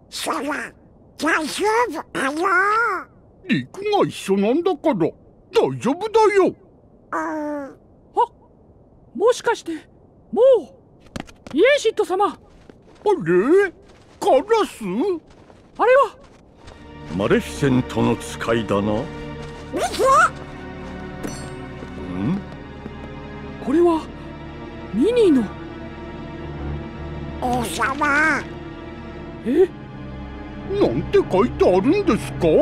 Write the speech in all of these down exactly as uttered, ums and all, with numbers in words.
そら、大丈夫あよ。 リクが一緒なんだから大丈夫だよ。 あ、 もしかしてもうイエシット様。 あれカラス？ あれはマレフィセントの使いだな。 見て。 ん？ これはミニーの。 王様。 え？ なんて書いてあるんですか？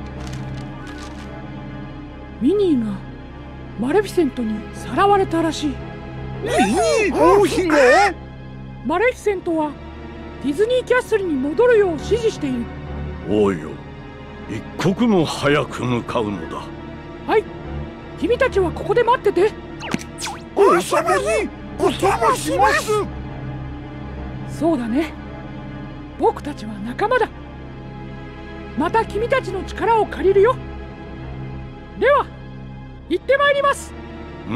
ミニーがマレフィセントにさらわれたらしい。 ミニー王妃が？ マレフィセントはディズニーキャッスルに戻るよう指示している。 おうよ、一刻も早く向かうのだ。 はい、君たちはここで待ってて。 王様にお邪魔します。 そうだね、僕たちは仲間だ。また君たちの力を借りるよ。では行ってまいります。 うん。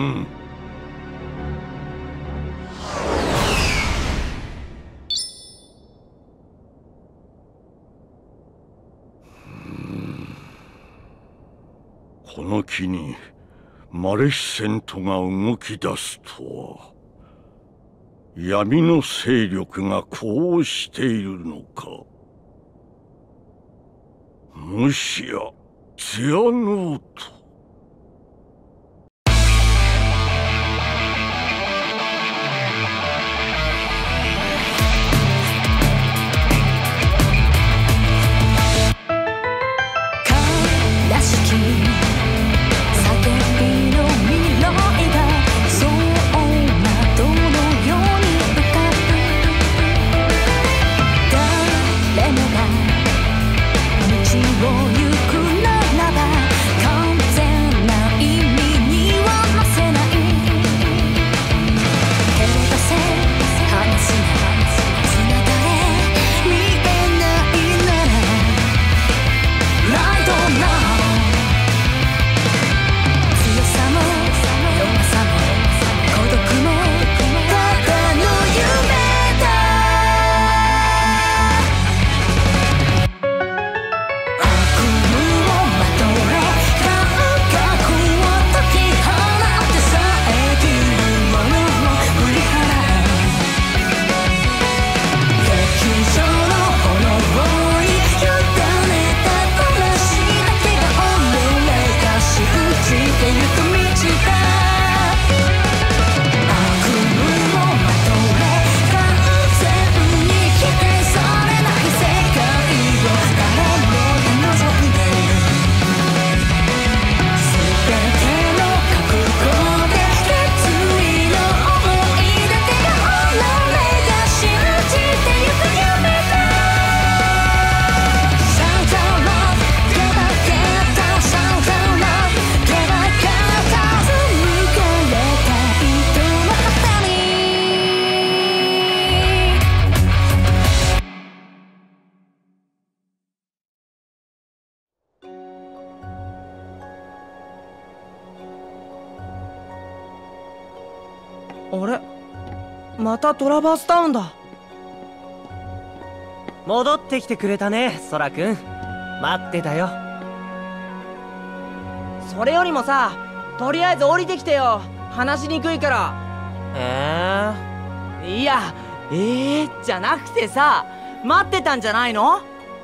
この機にマレフィセントが動き出すとは。闇の勢力がこうしているのか。もしやゼアノート。 あれ、またトラバースタウンだ。 戻ってきてくれたね、ソラくん。待ってたよ。 それよりもさ、とりあえず降りてきてよ。話しにくいから。 えー、いや、えーじゃなくてさ、待ってたんじゃないの？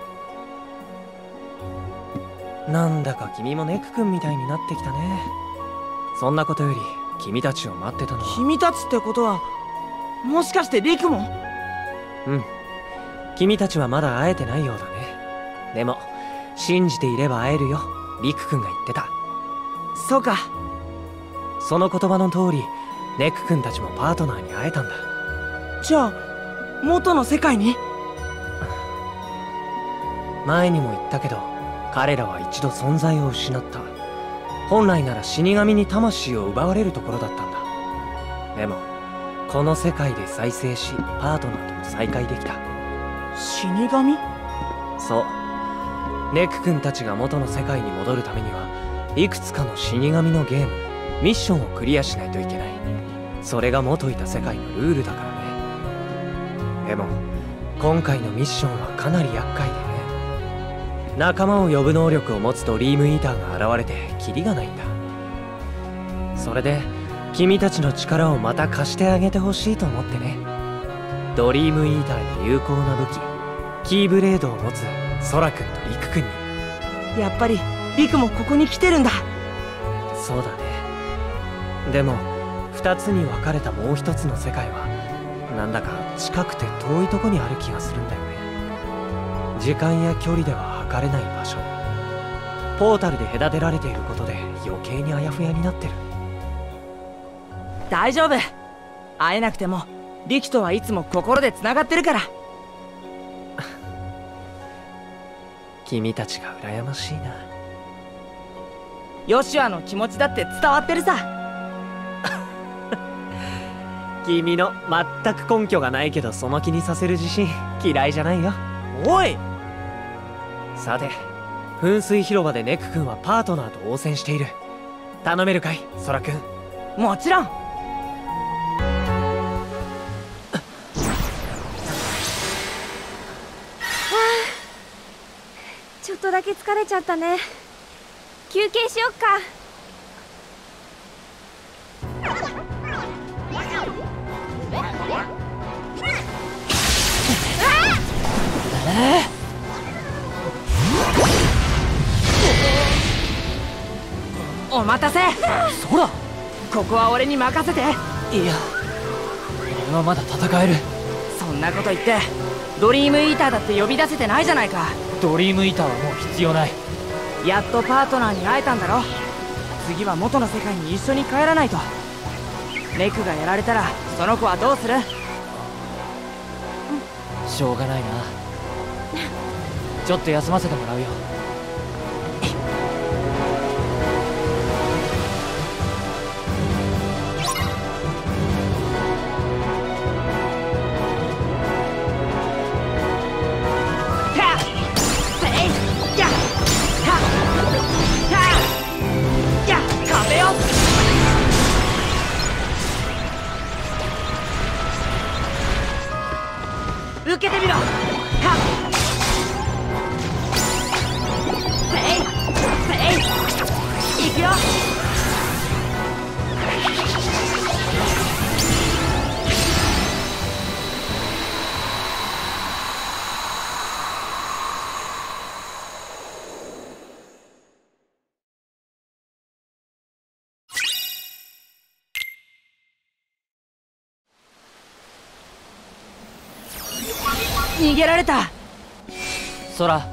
なんだか君もネク君みたいになってきたね。そんなことより君たちを待ってたのは。 君たちってことはもしかしてリクも？ うん、君たちはまだ会えてないようだね。でも信じていれば会えるよ、リク君が言ってた。 そうか。 その言葉の通りネク君たちもパートナーに会えたんだ。 じゃあ元の世界に？ 前にも言ったけど彼らは一度存在を失った。本来なら死神に魂を奪われるところだったんだ。でもこの世界で再生しパートナーとも再会できた。 死神？ そう、ネク君たちが元の世界に戻るためにはいくつかの死神のゲームミッションをクリアしないといけない。それが元いた世界のルールだからね。でも今回のミッションはかなり厄介でね。仲間を呼ぶ能力を持つドリームイーターが現れてキリがないんだ。それで君たちの力をまた貸してあげてほしいと思ってね。ドリームイーターに有効な武器キーブレードを持つソラ君とリク君に。 やっぱりリクもここに来てるんだ。 そうだね。でも二つに分かれたもう一つの世界はなんだか近くて遠いとこにある気がするんだよね。時間や距離では測れない場所。ポータルで隔てられていることで余計にあやふやになってる。 大丈夫。会えなくてもリキとはいつも心でつながってるから。 君たちが羨ましいな。 ヨシュアの気持ちだって伝わってるさ。 君の全く根拠がないけどその気にさせる自信嫌いじゃないよ。 おい。 さて、噴水広場でネク君はパートナーと応戦している。頼めるかいソラ君。 もちろん。 ちょっとだけ疲れちゃったね。休憩しよっか。 お待たせ。 そら、 ここは俺に任せて。 いや、俺はまだ戦える。 そんなこと言ってドリームイーターだって呼び出せてないじゃないか。 ドリームイーターはもう必要ない。 やっとパートナーに会えたんだろ。次は元の世界に一緒に帰らないと。ネクがやられたらその子はどうする？ しょうがないな。ちょっと休ませてもらうよ。 受けてみろ。はっせいせい、いくよ。逃げられた。 ソラ、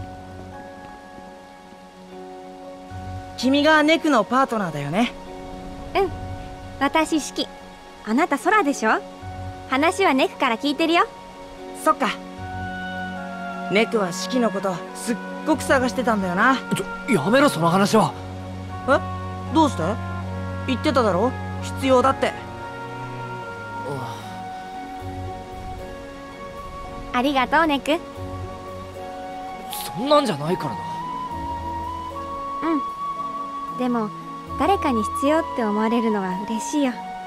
君がネクのパートナーだよね。 うん、私シキ。あなた空でしょ。話はネクから聞いてるよ。 そっか。ネクはシキのことすっごく探してたんだよな。 ちょ、やめろその話は。 え、どうして？言ってただろ、必要だって。 ありがとうネク。 そんなんじゃないからな。 うん、でも誰かに必要って思われるのは嬉しいよ。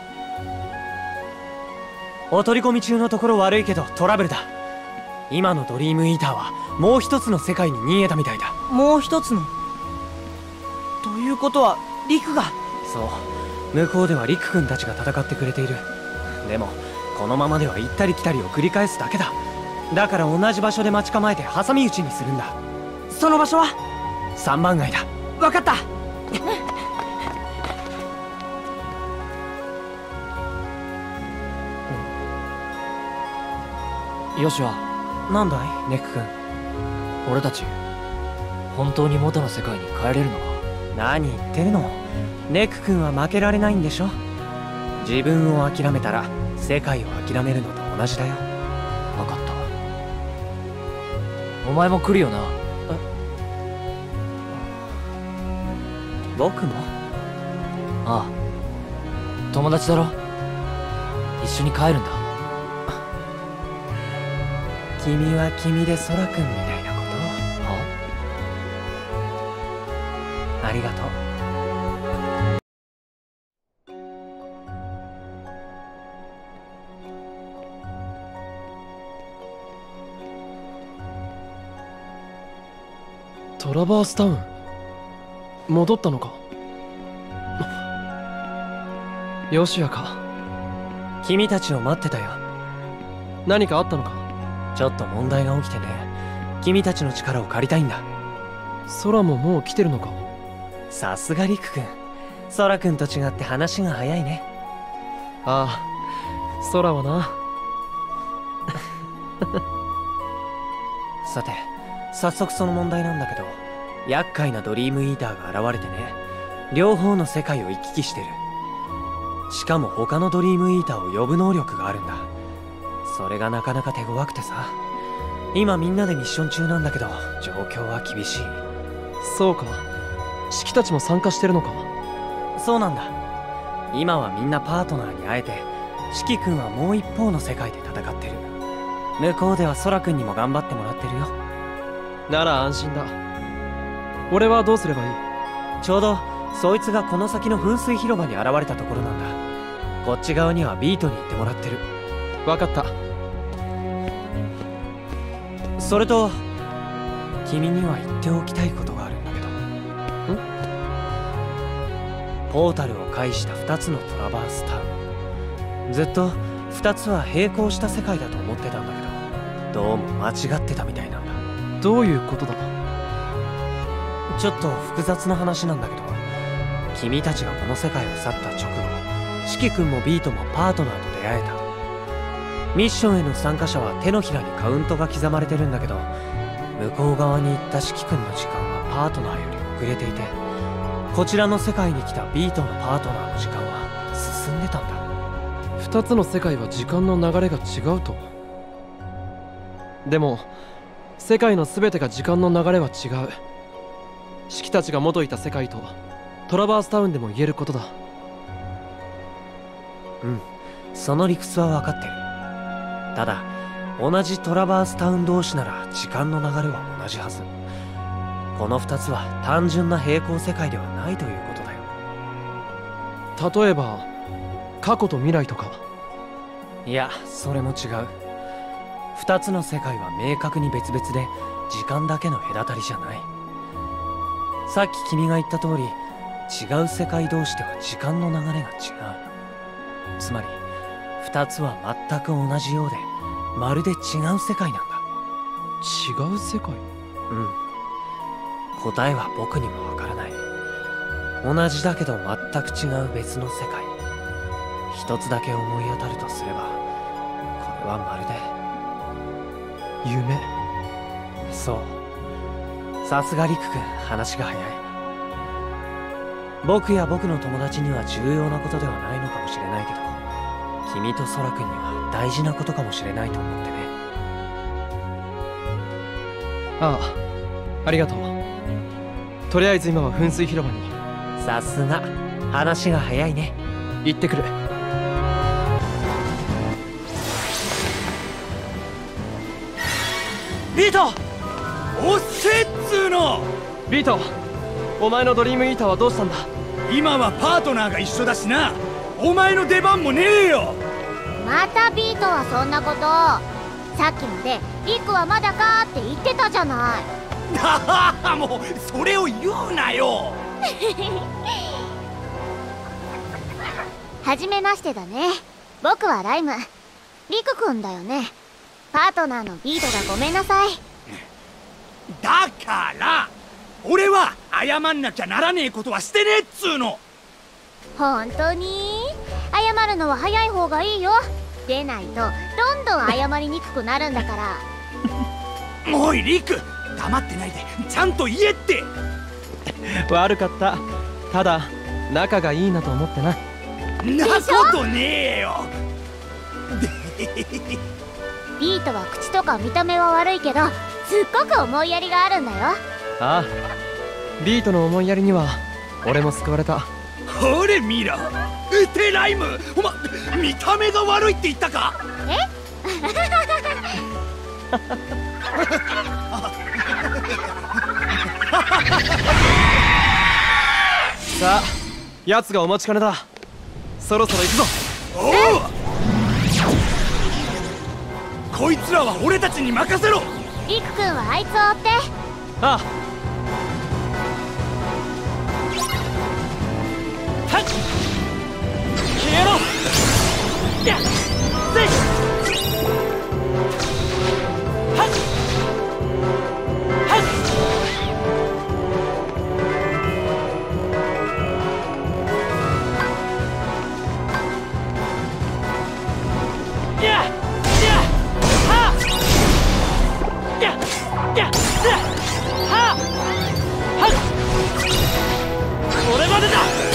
お取り込み中のところ悪いけどトラブルだ。今のドリームイーターはもう一つの世界に逃げたみたいだ。 もう一つのということはリクが。 そう、向こうではリク君たちが戦ってくれている。でもこのままでは行ったり来たりを繰り返すだけだ。だから同じ場所で待ち構えて挟み撃ちにするんだ。 その場所は三番街だ。 分かった。 よしは、 なんだいネク君。 俺たち本当に元の世界に帰れるのか？ 何言ってるの。ネク君は負けられないんでしょ。自分を諦めたら世界を諦めるのと同じだよ。 分かった。お前も来るよな？ 僕も？ ああ、友達だろ。一緒に帰るんだ。 君は君で空くんみたいなこと？ありがとう。 トラバースタウン戻ったのか。よしやか。 君たちを待ってたよ。 何かあったのか。 ちょっと問題が起きてね。君たちの力を借りたいんだ。 空ももう来てるのか。 さすがリク君。空君と違って話が早いね。 ああ、空はな。 さて、早速その問題なんだけど、厄介なドリームイーターが現れてね、両方の世界を行き来してる。しかも他のドリームイーターを呼ぶ能力があるんだ。それがなかなか手強くてさ、今みんなでミッション中なんだけど、状況は厳しい。 そうか、シキたちも参加してるのか。 そうなんだ。今はみんなパートナーに会えて、シキ君はもう一方の世界で戦ってる。向こうでは空君にも頑張ってもらってるよ。 なら安心だ。俺はどうすればいい？ ちょうどそいつがこの先の噴水広場に現れたところなんだ。こっち側にはビートに行ってもらってる。 分かった。 それと君には言っておきたいことがあるんだけど。 ん？ ポータルを介したふたつのトラバースタウン、ずっとふたつは並行した世界だと思ってたんだけど、どうも間違ってたみたいなんだ。 どういうことだ？ ちょっと複雑な話なんだけど、君たちがこの世界を去った直後、シキ君もビートもパートナーと出会えた。ミッションへの参加者は手のひらにカウントが刻まれてるんだけど、向こう側に行ったシキ君の時間はパートナーより遅れていて、こちらの世界に来たビートのパートナーの時間は進んでたんだ。 二つの世界は時間の流れが違うと。でも世界の全てが時間の流れは違う。シキたちが元いた世界とトラバースタウンでも言えることだ。 うん、その理屈は分かってる。ただ同じトラバースタウン同士なら時間の流れは同じはず。このふたつは単純な平行世界ではないということだよ。 例えば過去と未来とか。 いや、それも違う。ふたつの世界は明確に別々で時間だけの隔たりじゃない。さっき君が言った通り、違う世界同士では時間の流れが違う。つまりふたつは全く同じようで、まるで違う世界なんだ。 違う世界？ うん。答えは僕にもわからない。同じだけど全く違う別の世界。一つだけ思い当たるとすれば、これはまるで夢。 そう。さすがリク君、話が早い。僕や僕の友達には重要なことではないのかもしれないけど、君と空君には大事なことかもしれないと思ってね。 ああ、ありがとう。とりあえず今は噴水広場に。 さすが、話が早いね。 行ってくる。 ビート、おっせっつーの。 ビート、お前のドリームイーターはどうしたんだ？ 今はパートナーが一緒だしな。お前の出番もねえよ。 またビートはそんなこと。さっきまでリクはまだかって言ってたじゃない。 ははもうそれを言うなよ。 はじめましてだね。僕はライム。リク君だよね。パートナーのビートがごめんなさい。 だから俺は謝んなきゃならねえことはしてねえっつーの。 本当に謝るのは早い方がいいよ。でないとどんどん謝りにくくなるんだから。 おいリク、黙ってないでちゃんと言えって。 悪かった。ただ仲がいいなと思ってな。 なことねえよ。 ビートは口とか見た目は悪いけど、すっごく思いやりがあるんだよ。 ああ、ビートの思いやりには俺も救われた。 ほれ見ろ、うてライム、おま見た目が悪いって言ったか。 えさあ、奴がお待ちかねだ。そろそろ行くぞ。 おう、こいつらは俺たちに任せろ。 リク君はあいつを追って。 ああ。 はっ消えろやっせいはっはっやっやっはっやっやっはっはっこれまでだ。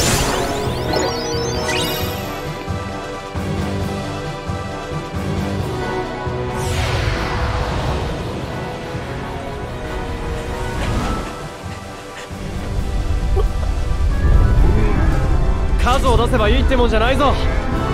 数を出せばいいってもんじゃないぞ。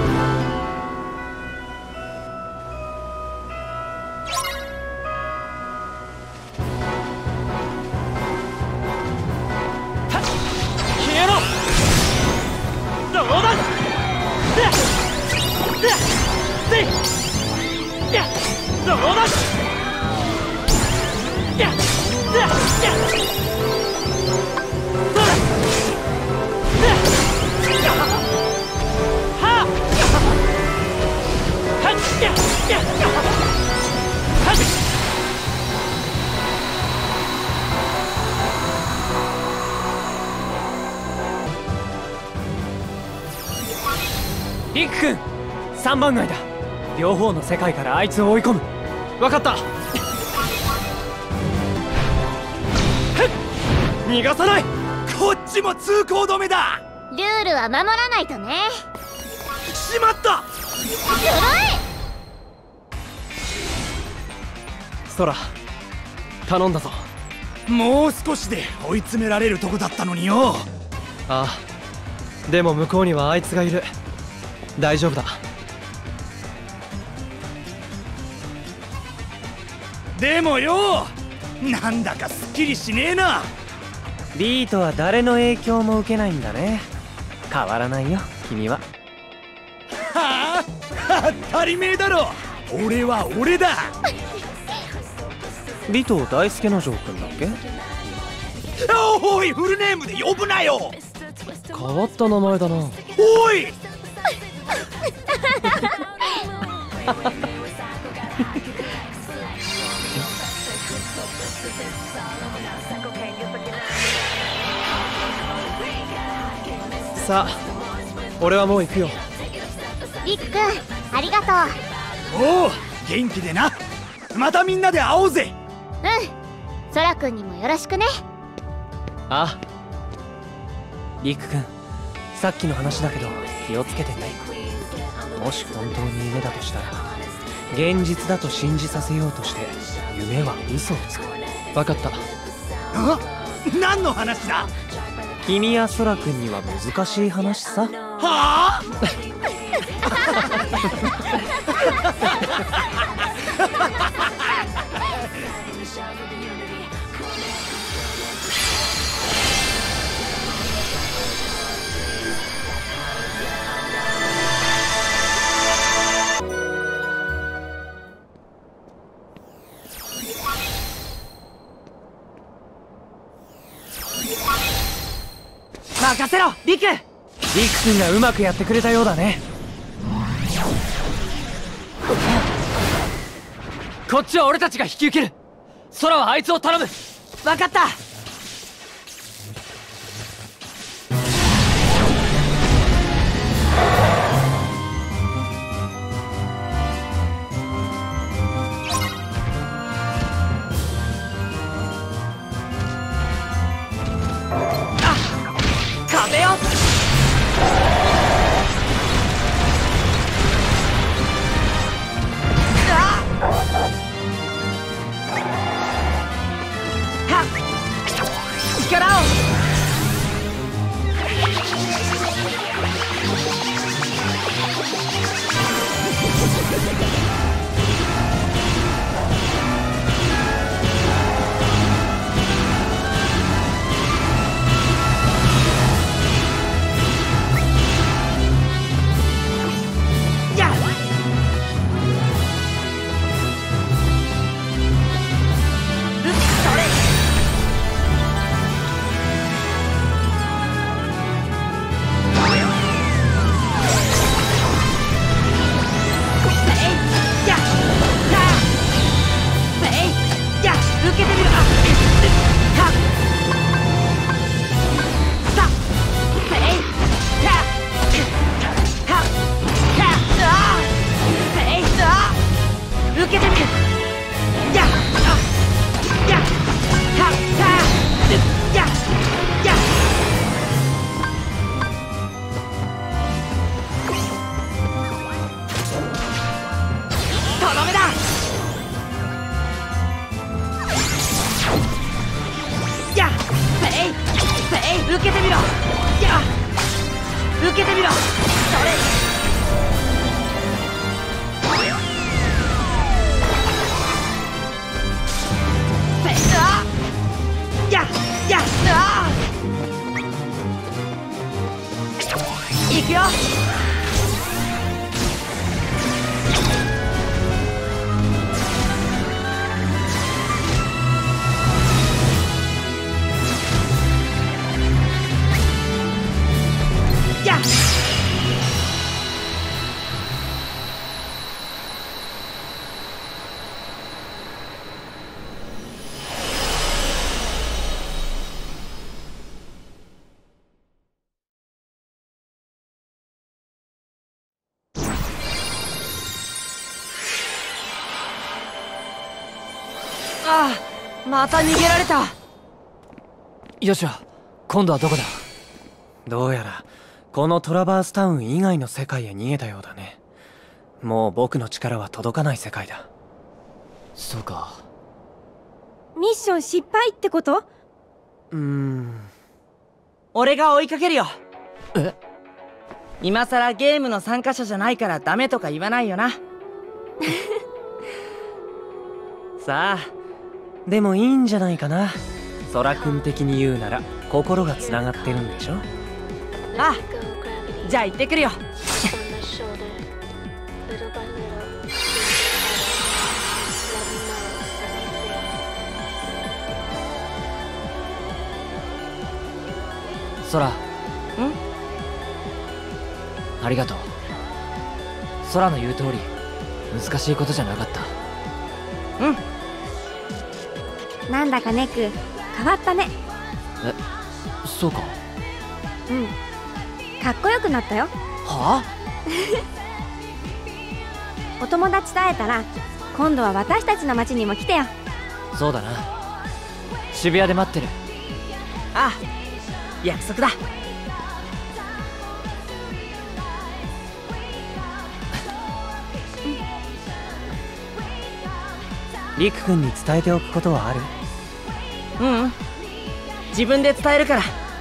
リク君、さんばん街だ。両方の世界からあいつを追い込む。 分かった。逃がさない。 こっちも通行止めだ。 ルールは守らないとね。 しまった。 ずるい。 ソラ、頼んだぞ。 もう少しで追い詰められるとこだったのによ。 ああ、でも向こうにはあいつがいる。大丈夫だ。 でもよ、なんだかすっきりしねえな。 ビートは誰の影響も受けないんだね。変わらないよ君は。 はあ、当たり前だろ。俺は俺だ。 ビト大輔のジョー君だっけ。 おい、フルネームで呼ぶなよ。 変わった名前だな。 おいさあ、俺はもう行くよ。 リク君、ありがとう。おお、元気でな。またみんなで会おうぜ。 うん、ソラ君にもよろしくね。 ああ、リク君、さっきの話だけど気をつけてね。もし本当に夢だとしたら、現実だと信じさせようとして夢は嘘をつく。 分かった。 あ、何の話だ。 君やソラ君には難しい話さ。はあ任せろリク。リク君がうまくやってくれたようだね。こっちは俺たちが引き受ける。空はあいつを頼む。分かった。壁よ。はっ受けてみろ。いや受けてみろ。それややあ行くよ。やっああ、また逃げられた。 よしゃ、今度はどこだ。どうやらこのトラバースタウン以外の世界へ逃げたようだね。もう僕の力は届かない世界だ。 そうか。 ミッション失敗ってこと？ うーん。 俺が追いかけるよ。 え？ 今さらゲームの参加者じゃないからダメとか言わないよな。 さあ、でもいいんじゃないかな。空くん的に言うなら心がつながってるんでしょ。 ああ、じゃあ行ってくるよ。 空。ん？ありがとう。空の言う通り難しいことじゃなかった。 うん。 なんだかネク変わったね。 え、そうか。 うん、かっこよくなったよ。 はあ？ お友達と会えたら今度は私たちの町にも来てよ。 そうだな。渋谷で待ってる。 ああ、約束だ。 リク君に伝えておくことはある？ ううん、自分で伝えるから。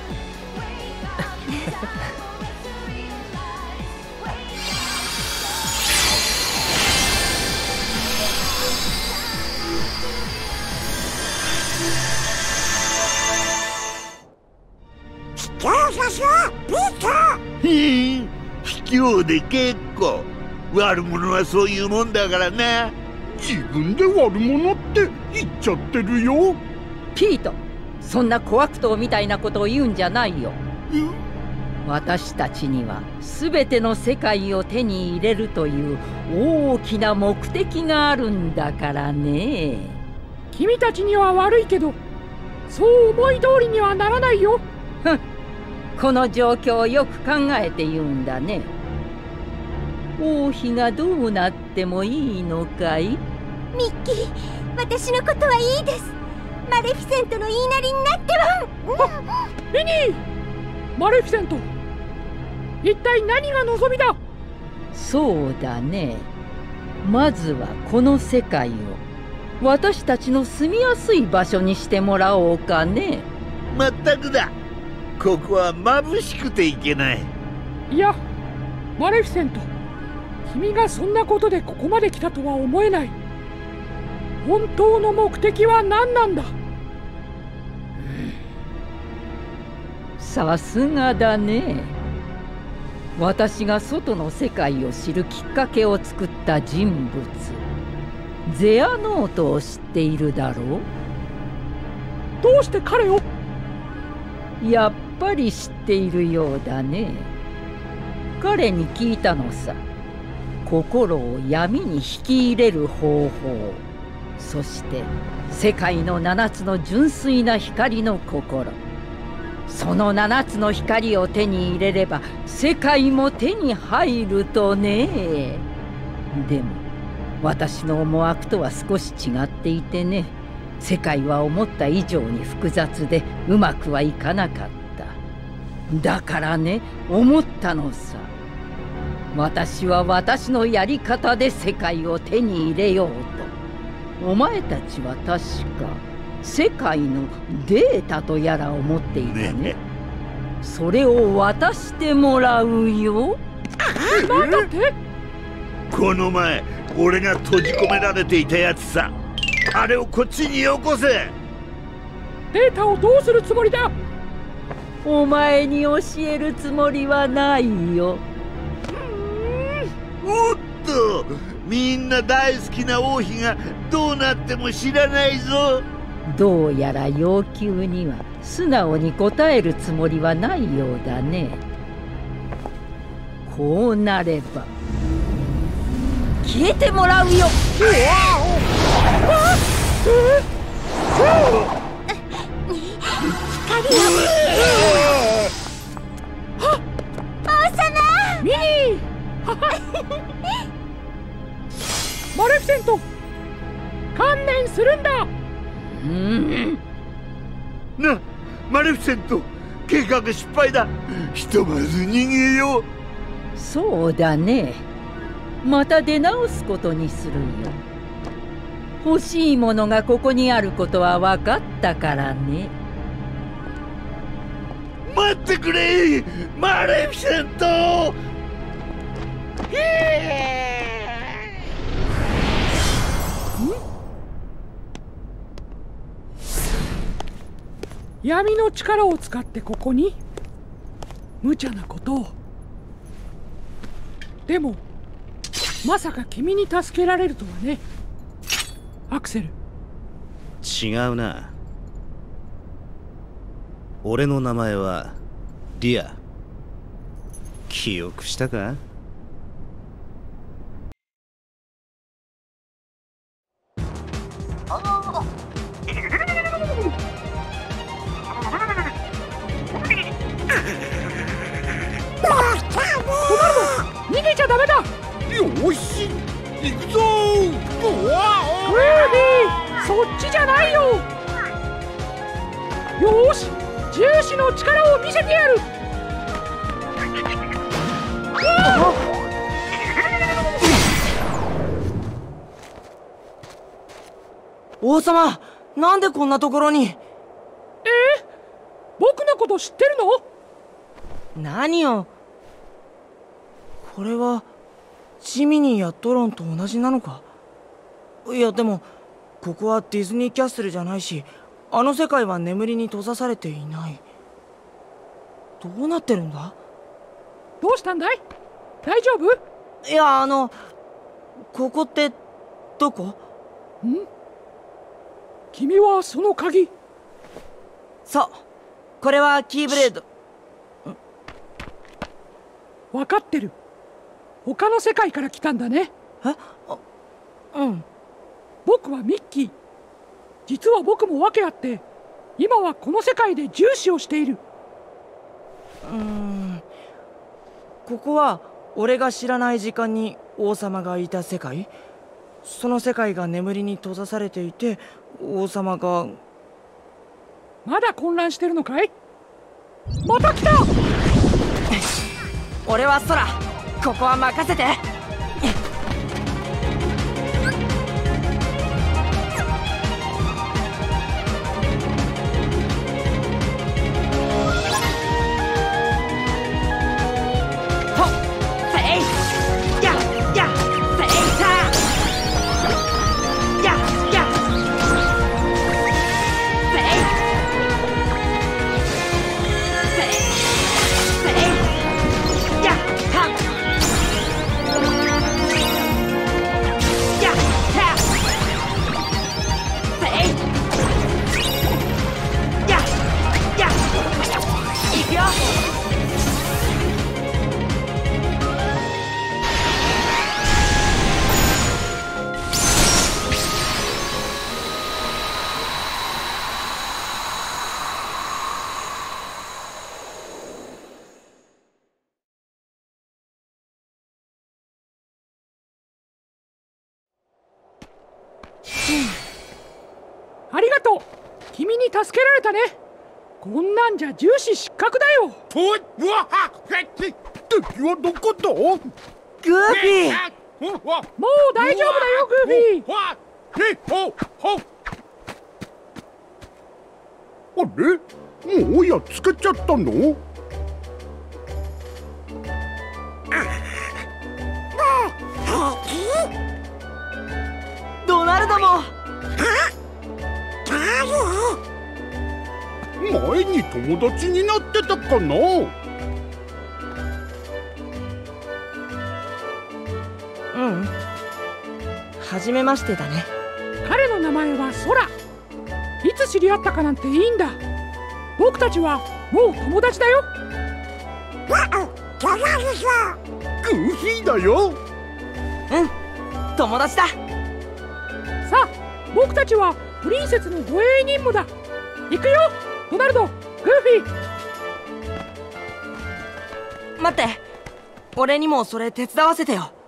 教科書ピカ。 へえ、卑怯で結構。悪者はそういうもんだからな。 自分で悪者って言っちゃってるよ。 ピート、そんな小悪党みたいなことを言うんじゃないよ。私たちには全ての世界を手に入れるという大きな目的があるんだからね。 君たちには悪いけど、そう思い通りにはならないよ。 ふん、この状況をよく考えて言うんだね。王妃がどうなってもいいのかい？ ミッキー、私のことはいいです。マレフィセントの言いなりになっては。 リニー、マレフィセント、一体何が望みだ？ そうだね。まずはこの世界を私たちの住みやすい場所にしてもらおうかね。 まったくだ。ここは眩しくていけない。 いや、マレフィセント、君がそんなことでここまで来たとは思えない。本当の目的は何なんだ？ さすがだね。私が外の世界を知るきっかけを作った人物、ゼアノートを知っているだろう？ どうして彼を？ やっぱり知っているようだね。彼に聞いたのさ。心を闇に引き入れる方法、そして世界の七つの純粋な光の心。その七つの光を手に入れれば世界も手に入るとね。でも私の思惑とは少し違っていてね。世界は思った以上に複雑でうまくはいかなかった。だからね、思ったのさ。私は私のやり方で世界を手に入れようと。お前たちは確か世界のデータとやらを持っていたね。 それを渡してもらうよ。 なんだって？ この前俺が閉じ込められていたやつさ。あれをこっちによこせ。 データをどうするつもりだ？ お前に教えるつもりはないよ。 おっと、みんな大好きな王妃がどうなっても知らないぞ。 どうやら要求には素直に応えるつもりはないようだね。こうなれば消えてもらうよ。 光を王様ミニーマレフィセント、観念するんだ。 うん、 な、マレフィセント、計画失敗だ。ひとまず逃げよう。 そうだね。また出直すことにするよ。欲しいものがここにあることは分かったからね。 待ってくれ、マレフィセント。 闇の力を使ってここに？無茶なことを。でもまさか君に助けられるとはね、アクセル。 違うな。俺の名前はリア。記憶したか？ 逃げちゃダメだ。 よし、行くぞ。 グービー、そっちじゃないよ。よーし、重視の力を見せてやる。 王様、なんでこんなところに？えー、 僕のこと知ってるの？ 何よ。これはジミニーやトロンと同じなのか？いやでもここはディズニーキャッスルじゃないし、あの世界は眠りに閉ざされていない。どうなってるんだ？ どうしたんだい？大丈夫？ いや、あのここってどこ？ ん？君はその鍵？ そう、これはキーブレード。 分かってる。他の世界から来たんだね。 え？うん。 僕はミッキー。実は僕も訳あって今はこの世界で重視をしている。 うーん、ここは俺が知らない時間に王様がいた世界？その世界が眠りに閉ざされていて、王様が。 まだ混乱してるのかい？また来た。 俺は空、ここは任せて。 ありがとう。君に助けられたね。こんなんじゃ重視失格だよ。 おい、わは敵はどこだ？グーフィー。 もう大丈夫だよ、グーフィー。 あれ、もうやっつけちゃったの？ 前に友達になってたかな？ ううん初めましてだね。 彼の名前はソラ。いつ知り合ったかなんていいんだ。僕たちはもう友達だよ。 グーフィーだよ。 うん友達だ。 さあ僕たちはプリンセスの護衛任務だ。行くよドナルド、グーフィー。 待って、俺にもそれ手伝わせてよ。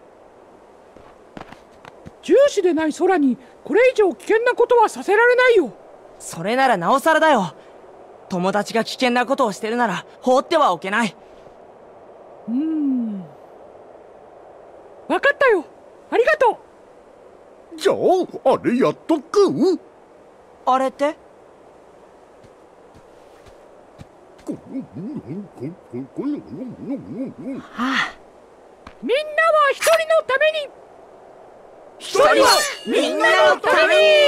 重視でない空にこれ以上危険なことはさせられないよ。 それならなおさらだよ。友達が危険なことをしてるなら放ってはおけない。 うーん分かったよ、ありがとう。じゃああれやっとく？ あれって？ はあ、みんなは一人のために、 一人はみんなのために。